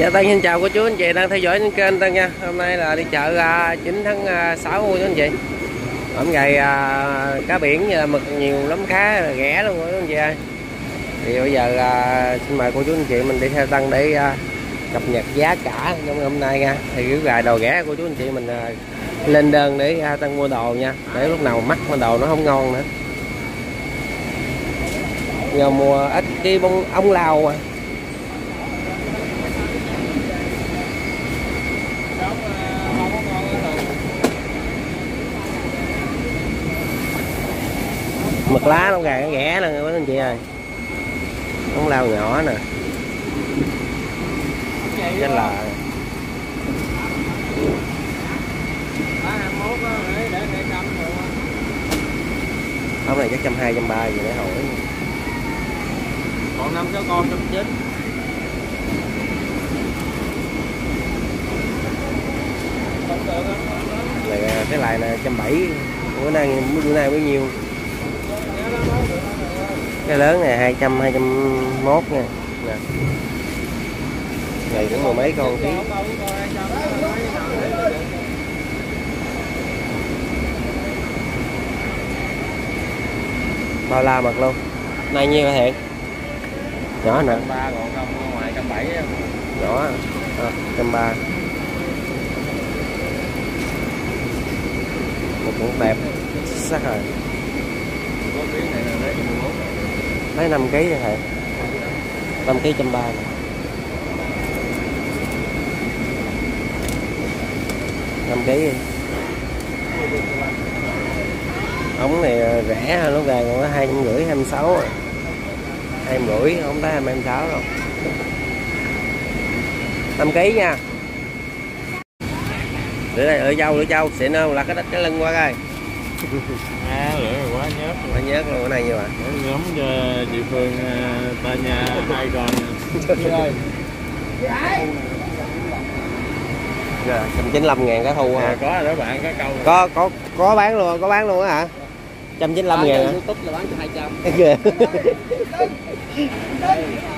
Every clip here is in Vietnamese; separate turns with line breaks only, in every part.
Dạ Tân xin chào cô chú anh chị đang theo dõi trên kênh Tân nha. Hôm nay là đi chợ 9 tháng 6 cô chú anh chị. Hôm ngày cá biển như là mực nhiều lắm, cá rẻ luôn cô chú anh chị ơi. Thì bây giờ xin mời cô chú anh chị mình đi theo Tân để cập nhật giá cả trong hôm nay nha. Thì cái gài đồ rẻ cô chú anh chị mình lên đơn để Tân mua đồ nha. Để lúc nào mắc mà đồ nó không ngon nữa. Giờ mua ít cái bông ống lao mà. Mực lá nó gà rẻ nè quý anh chị ơi, ống lao nhỏ nè, cái là ống này chắc 120, 130 gì để hỏi.
Còn 5-6 con 190.
Cái lại là 170. Bữa nay bao nhiêu? Cái lớn này 200, 201 nha. Nè. Này cũng mười mấy con ký. Bao la mật luôn. Này nhiêu hả Thiện? Nhỏ nè.
130 còn không ngoài 170.
Nhỏ 130. Một cũng đẹp sắc rồi. Lấy 5 kg cho thầy. 5 kg 130. Năm kg đi. Ống này rẻ hơn lúc gà còn có 250, 26 rồi. 250, không tới 26 đâu. 5 kg nha. Để đây lưỡi trâu xịn không, là cái lưng qua coi.
Lưỡi quá nhớt.
Quá nhớt luôn, cái này như vậy.
Giống cho chị Phương ta nhà 2 con.
Rồi, 195.000 cá thu hả?
Có rồi đó bạn, có câu.
Có bán luôn á hả? 195.000 hả?
YouTube là bán cho 200.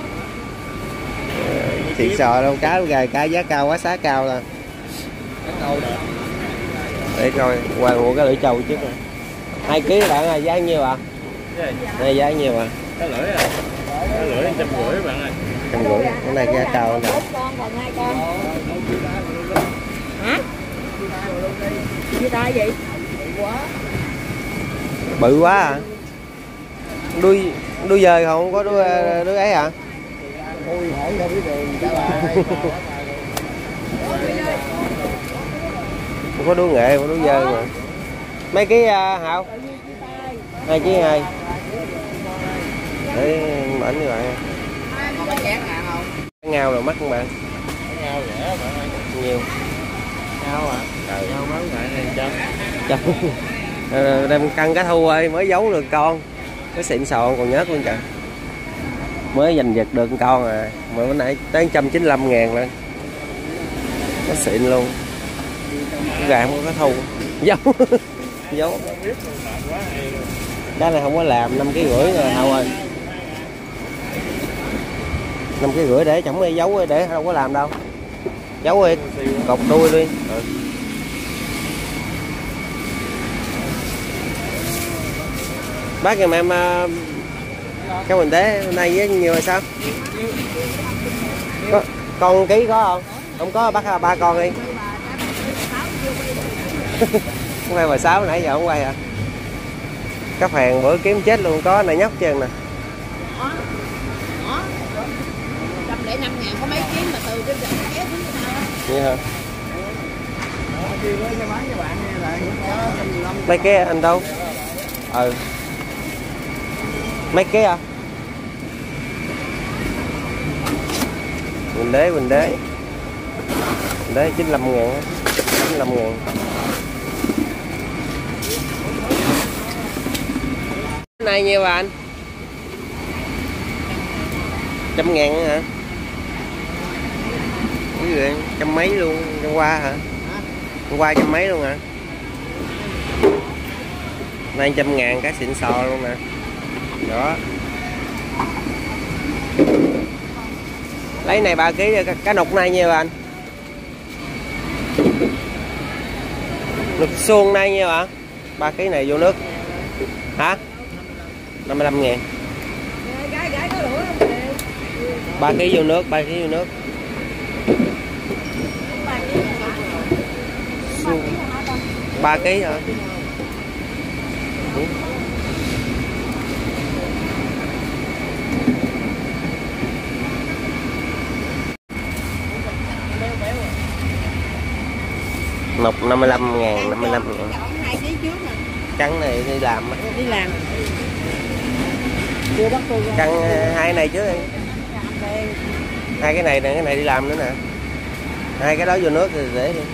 Xịn sò đâu, cá giá cao quá, giá cao là.
Câu đẹp.
Để coi qua mua cái lưỡi trâu trước rồi. 2 kg bạn ơi, giá nhiêu ạ? Đây giá nhiêu ạ?
Cái lưỡi à? Cái lưỡi 150 bạn ơi.
150, cái này giá cao nè.
4 con còn 2 con. Hả? Chia tay vậy?
Bự quá à? Đuôi dời không có đuôi ấy hả?
Ôi hỏi đâu biết đường trả lại.
Không có đuôi nghệ, có đuôi dơi mà. Mấy ký Hạo? 2 kg 2. Để ảnh như vậy. Ngao rồi mắc không bạn?
Ngao rẻ bạn ơi.
Nhiều.
Ngao à? Ngao bán lại này 100.
Đem cân cá thu ơi, mới giấu được con. Cái xịn sòn còn nhớt luôn trời. Mới giành giật được con à. Mà bữa nãy tới 195.000 lên. Nó xịn luôn. Gà không có thu. Giấu. Giấu. Cái này không có làm 5,5 kg rồi Hậu ơi. 5,5 kg để chẳng mới giấu để đâu có làm đâu. Giấu đi, cột đuôi đi. Bác giùm em cái bình tế hôm nay với nhiều rồi sao? Con ký có không? Không có bác 3 con đi. Không quay 6 nãy giờ không quay hả? Cấp hàng bữa kiếm chết luôn, có này nhóc trơn nè.
105.000 có mấy ký mà từ cái kéo xuống sao á.
Vậy hả? Mấy cái anh đâu? Mấy cái à? Bình đế 95.000. 95.000. Cái này nhiêu bạn? 100.000 hả? Cái gì vậy? 100 mấy luôn, hôm qua hả? Hôm qua 100 mấy luôn hả? Nay 100.000 cá xịn sò luôn nè. Đó. Lấy này 3 kg, cá nục này nhiêu anh? Nục xuông này nhiêu hả? 3 kg này vô nước hả? 55 ngàn. 3 kg vô nước, 3 kg vô nước. Xuông 3 kg hả? Nục 55 ngàn, 55 ngàn. Trắng này đi làm á.
Đi làm.
Trắng hai này chứ đi. Hai cái này nè, cái này đi làm nữa nè. Hai cái đó vô nước thì dễ đi.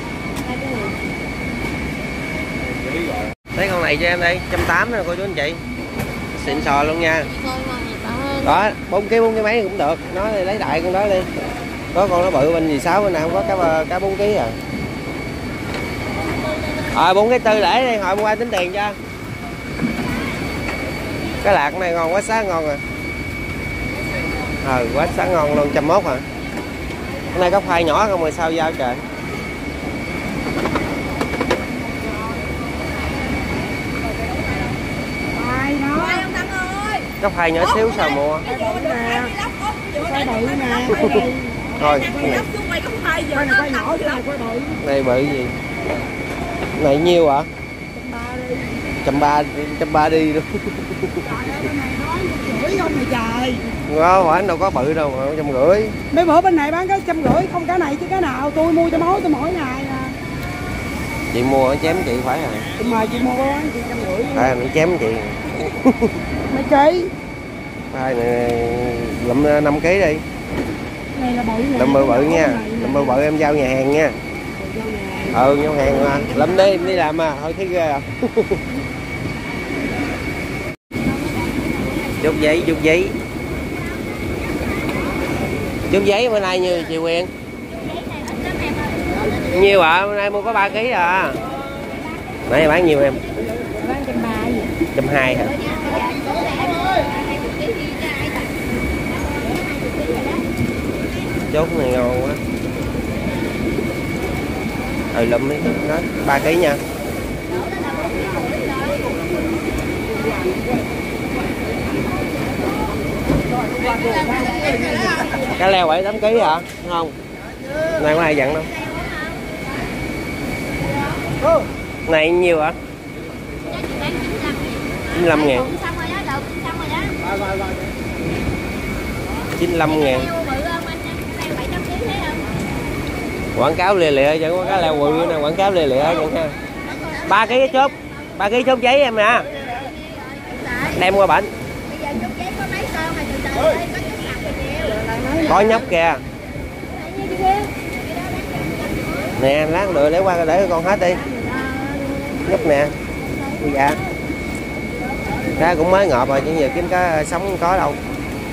Thấy con này cho em đây, 180 nè cô chú anh chị. Xịn sò luôn nha. Đó, 4 kg mấy cũng được. Nó lấy đại con đó đi. Có con nó bự bên gì 6 bên nào không có cá 4 kg à. 4 cái tư để đây, hồi hôm qua tính tiền cho. Cái lạc này ngon quá, xá ngon rồi. Quá xá ngon luôn, 101 hả? Cái này có khoai nhỏ không mà sao giao trời. Có khoai nhỏ xíu sao mua. Thôi, này bự gì? Này nhiêu hả? 130 đi luôn. Không, anh đâu có bự đâu mà 150.
Mấy bữa bên này bán cái 150, không cá này chứ cá nào tôi mua cho mối tôi mỗi ngày nè.
Chị mua ở chém chị phải rồi.
Mà chị mua bán chị 150.
Nó chém chị.
Mấy ký?
Này lụm 5 kg đi.
Này là bự nè.
Lụm bự nha. Lụm bự em giao nhà hàng nha. Giao hàng mà. Lụm đi, em đi làm mà, thôi thấy ghê à. Chút giấy, chút giấy. Chút giấy bữa nay như chị Quyên. Nhiêu ạ? Bữa nay mua có 3 kg à. Nãy bán nhiêu em?
Bán 130.
120 hả? Chốt này ngon quá. Lụm đi, đó, 3 kg nha. Cá leo 7-8 kg hả? Không. Này có ai dặn đâu. Này nhiêu hả? 95 ngàn. 95 ngàn. Quảng cáo lìa lịa chẳng có cá leo bự nè, quảng cáo lìa lịa chẳng ha. 3 kg chốt. 3 kg chốt giấy em nè. Đem qua bển. Có nhóc kìa. Nè, lát nữa lấy qua để con hết đi. Nhóc nè. Dạ. Cá cũng mới ngọt rồi, chứ giờ kiếm cá sống không có đâu.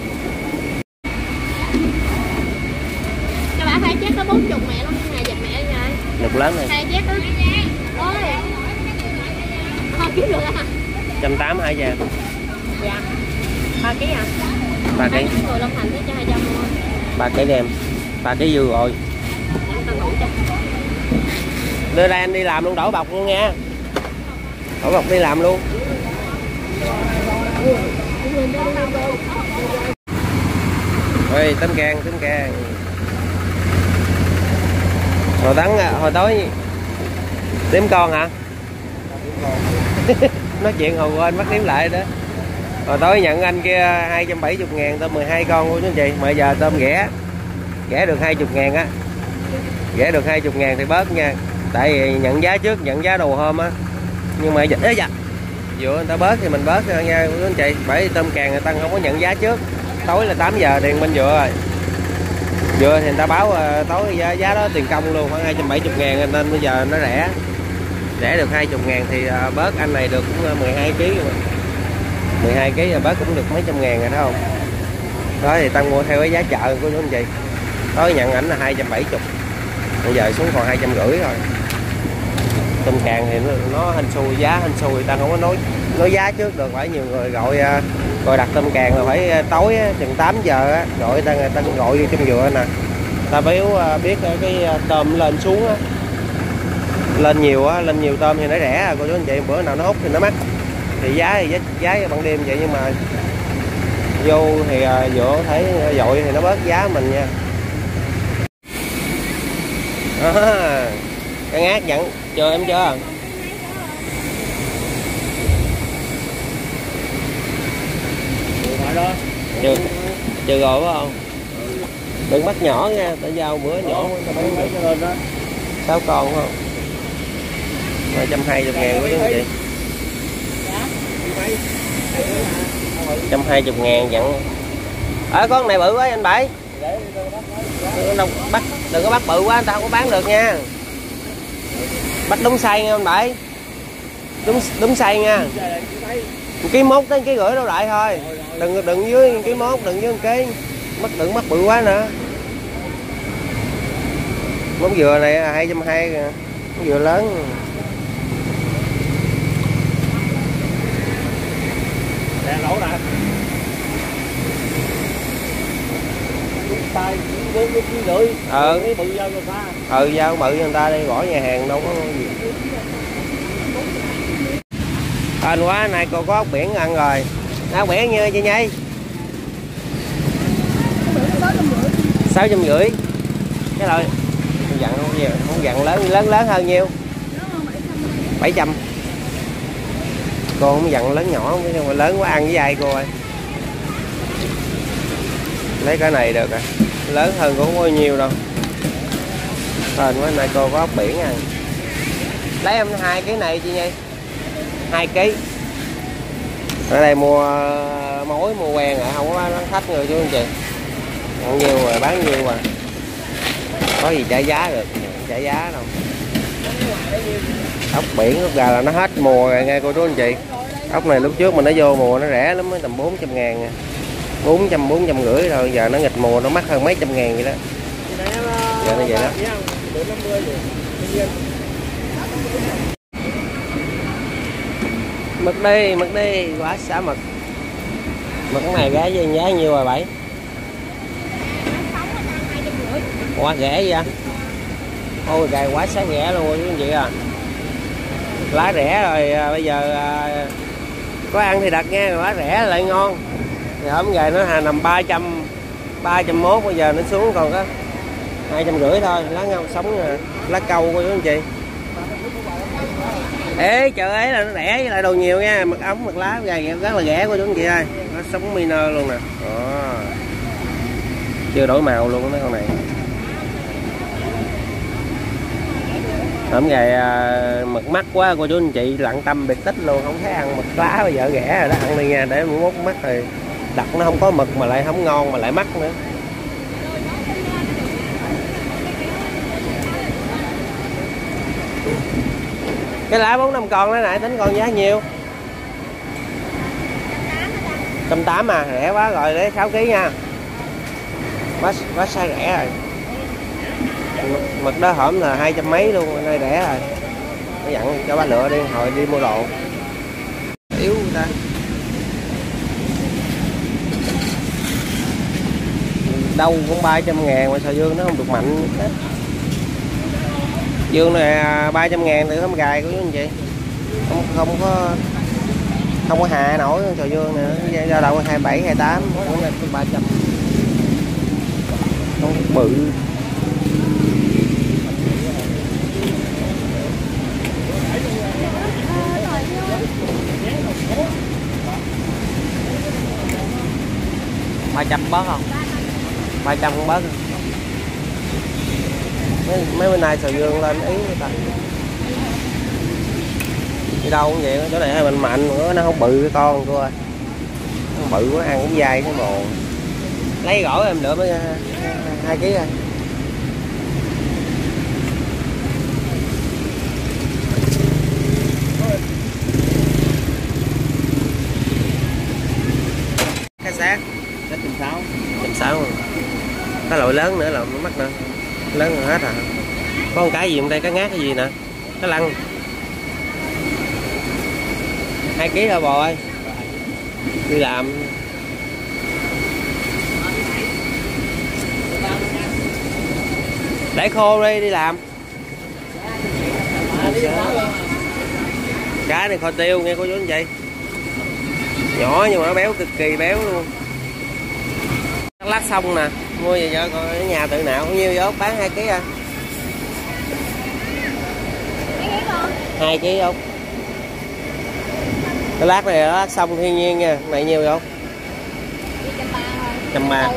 Các bạn phải chết có 40 mẹ luôn ngày dạch mẹ rồi.
Được lớn này.
Hai chết đó. Ôi. Không kiếm được hả?
180 hai vàng.
Dạ. 3 kg à?
3 kg.
Người Long Thành tới cho 200 luôn.
3 kg đem. 3 kg dư rồi. Đưa đây anh đi làm luôn, đổ bọc luôn nha. Đổ bọc đi làm luôn. Ơi, tấm can, tấm can. Hồi tối đếm con hả? Nói chuyện hồi quên bắt đếm lại đó. Hồi tối nhận anh kia 270 ngàn tôm 12 con của anh chị. Mà giờ tôm ghẻ được 20 ngàn á. Ghẻ được 20 ngàn thì bớt nha. Tại vì nhận giá trước, nhận giá đầu hôm á. Nhưng mà vừa người ta bớt thì mình bớt nha quý anh chị. Bởi tôm càng người ta không có nhận giá trước. Tối là 8 giờ tiền bên vừa rồi. Vừa thì người ta báo tối giá đó tiền công luôn, khoảng 270 ngàn, nên bây giờ nó rẻ. Rẻ được 20 ngàn thì bớt anh này được cũng 12 kg rồi. 12 kg là bớt cũng được mấy trăm ngàn rồi đó không. Đó thì ta mua theo cái giá chợ của anh chị. Tối nhận ảnh là 270. Bây giờ xuống còn 250 rồi. Tôm càng thì nó hên xui, giá hên xui, ta không có nói nói giá trước được, phải nhiều người gọi đặt tôm càng là phải tối chừng 8 giờ á, gọi người ta gọi vô trong vựa nè, ta béo biết cái tôm lên xuống á, lên nhiều á, lên nhiều tôm thì nó rẻ cô chú anh chị, bữa nào nó hút thì nó mắc, thì giá ban đêm vậy, nhưng mà vô thì vựa thấy dội thì nó bớt giá mình nha. Cái ngát nhận chờ em chưa? Chưa rồi phải không? Đừng bắt nhỏ nha, tại giao bữa nhỏ nó bán lên đó. 6 con không? 120.000 của chú anh chị. 120.000 dặn. Ở con này bự quá anh Bảy. Đừng có bắt bự quá, người ta không có bán được nha. Bắt đúng size nha anh Bảy. Đúng size nha. 1,1 tới 1,5 kg đâu lại thôi. Đừng dưới 1,1 kg, đừng dưới 1 kg. Đừng bắt bự quá nữa. Món dừa này 220 kìa. Món dừa lớn.
Nè lỗ nè. Tay với rưỡi. Cái bự giao cho người ta.
Giao bự cho người ta đi, bỏ nhà hàng đâu có gì. Hên quá, nay cô có ốc biển ăn rồi. Ốc biển như chị Nhi. 650. Cái rồi. Dặn không dặn lớn hơn nhiêu? 700. Cô không dặn lớn nhỏ, nhưng mà lớn quá ăn với ai cô ơi. Lấy cái này được à. Lớn hơn cũng không bao nhiêu đâu. Hên quá, nay cô có ốc biển ăn. Lấy em 2 cái này chị Nhi. 2 kg. Ở đây mua mối mua quen rồi, không có bán khách người chú anh chị. Ăn nhiêu rồi bán nhiêu mà. Có gì trả giá được, trả giá đâu. Ốc biển ốc gà là nó hết mùa rồi nghe cô chú anh chị. Ốc này lúc trước mà nó vô mùa nó rẻ lắm, mới tầm 400.000 nha. 450 rồi, giờ nó nghịch mùa nó mắc hơn mấy trăm ngàn vậy đó. Giờ nó vậy đó. Mực đi, quá xả mực. Mực cái này giá với giá nhiêu rồi Bảy? Quá rẻ vậy? Ôi gài quá xá rẻ luôn chứ anh chị à. Lá rẻ rồi bây giờ có ăn thì đặt nha, quá rẻ lại ngon. Thì hôm gài nó nằm 301, bây giờ nó xuống còn có 250 thôi. Lá ngao sống nè, lá câu của chú anh chị. Ê chợ ấy là nó rẻ với lại đồ nhiều nha, mật ống mật lá gầy rất là rẻ của chú anh chị ơi. Nó sống miner luôn nè. Đó. Chưa đổi màu luôn mấy con này. Hôm ngày mực mắc quá cô chú anh chị lặng tâm biệt tích luôn, không thấy ăn mực lá bây giờ rẻ rồi đó, ăn đi nha, để mốt mắc thì đặt nó không có mực mà lại không ngon mà lại mắc nữa. Cái lá 4-5 con đó nãy tính con giá nhiêu? 180 à, rẻ quá rồi, để 6 kg nha. Quá sai rẻ rồi. Mực đó hổm là 200 mấy luôn, nơi rẻ rồi. Nó dặn cho bà lựa đi, hồi đi mua đồ. Yếu người ta. Đâu cũng 300.000 mà sò dương nó không được mạnh. Dương này 300.000 từ tấm gài của chú anh chị. Không có hạ nổi sò dương nữa, ra đầu 27 28 cũng lên 300. Không bự. $300 không? 300 cũng bớt. Mấy bên này sò dương lên ý người ta. Đi đâu cũng vậy, chỗ này hơi mạnh mạnh, nó không bự cái con cô ơi. Nó bự quá ăn cũng dai cái mồ. Lấy gỏi em lựa mới 2 kg rồi. Cái xác 160 rồi. Cái loại lớn nữa là nó mắc nữa. Lớn rồi hết à. Có một cái gì trong đây, cái ngát cái gì nè. Cái lăng 2 kg thôi bò ơi. Đi làm. Để khô đi làm. Cá này kho tiêu nghe cô chú anh chị. Nhỏ nhưng mà nó béo, cực kỳ béo luôn. Lát xong nè, mua về cho coi ở nhà tự nạo bao nhiêu vô, bán 2 kg à. 2 kg không? Cái lát này là lát xong thiên nhiên nha, này nhiêu không? 130.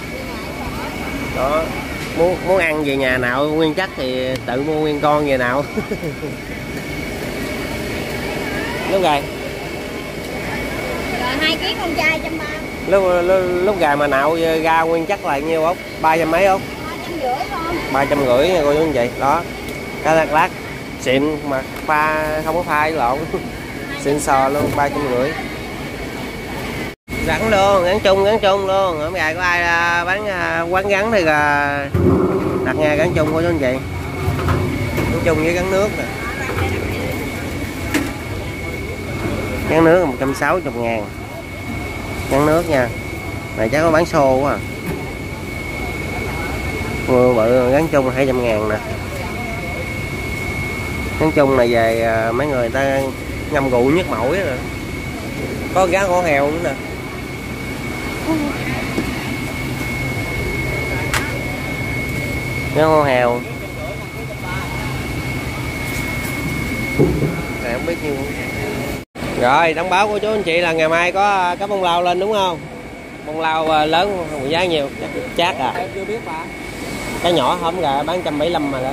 Đó, muốn ăn về nhà nạo nguyên chất thì tự mua nguyên con về nạo. Lúc gài.
Rồi 2 kg con trai 130.
Lúc gài mà nạo ra nguyên chất là nhiêu không? 300 mấy không?
350 không?
350 nha cô chú anh chị. Đó. Cái lát xịn mà pha không có pha với lộn. Xịn sò luôn, 350. Rắn luôn, rắn chung luôn. Hôm nay có ai bán quán rắn thì đặt nghe rắn chung của chú anh chị. Rắn chung với rắn nước nè. Rắn nước là 160.000. Rắn nước nha. Này chắc có bán xô quá à. Mua bự rắn chung 200.000 nè. Rắn chung này về mấy người ta ngâm rượu nhức mỏi rồi. Có rắn hổ heo nữa nè. Rắn hổ heo. Này không biết nhiêu. Rồi đóng báo của chú anh chị là ngày mai có cá bông lau lên đúng không? Bông lau lớn không, giá nhiều chát à.
Em chưa biết mà.
Cái nhỏ không gà bán 175 mà đó.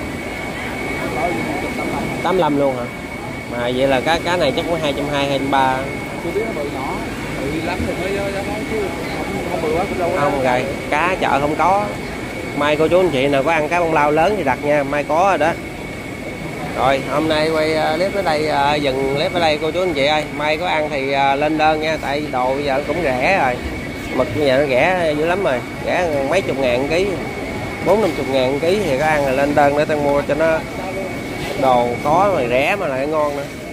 85 luôn hả? Mà vậy là cá này chắc cũng 220, 230.
Chưa biết nó bự nhỏ, bự lắm thì mới dám nói chứ không bự quá cũng đâu.
Không rồi, cá chợ không có. Mai cô chú anh chị nào có ăn cá bông lau lớn thì đặt nha, mai có rồi đó. Rồi hôm nay quay clip ở đây, dừng clip ở đây cô chú anh chị ơi. Mai có ăn thì lên đơn nha, tại đồ bây giờ cũng rẻ rồi. Mực bây giờ nó rẻ dữ lắm rồi, rẻ mấy chục ngàn ký, 40-50 ngàn ký thì có ăn là lên đơn để tao mua cho nó đồ có mà rẻ mà lại ngon nữa.